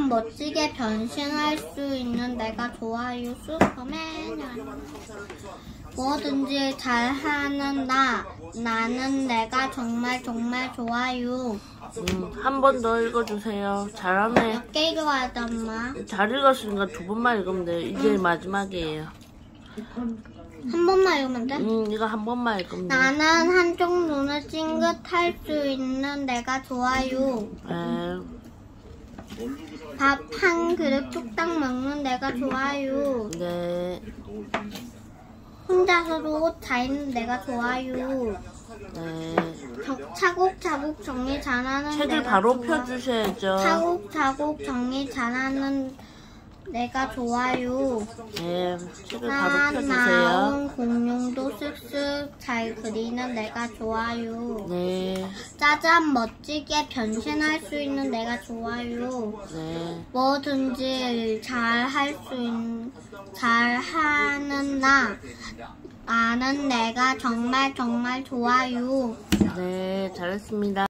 짜장 멋지게 변신할 수 있는 내가 좋아요. 슈퍼맨. 뭐든지 잘하는 나는 내가 정말 좋아요. 한 번 더 읽어주세요. 잘하네. 몇 개 읽어야 돼, 엄마? 잘 읽었으니까 2번만 읽으면 돼. 이제 마지막이에요. 한 번만 읽으면 돼? 이거 한 번만 읽으면 돼. 나는 한쪽 눈을 찡긋할 수 있는 내가 좋아요. 네. 밥 한 그릇 뚝딱 먹는 내가 좋아요. 네. 혼자서도 옷 다 입는 내가 좋아요. 네. 차곡차곡 정리 잘하는 책을 내가 바로 좋아. 펴주셔야죠. 차곡차곡 정리 잘하는 내가 좋아요. 네. 책을 바로 나온 펴주세요. 공룡도 쓱쓱 잘 그리는 내가 좋아요. 네. 짜장 멋지게 변신할 수 있는 내가 좋아요. 네. 뭐든지 잘하는 나는 내가 정말 좋아요. 네. 잘했습니다.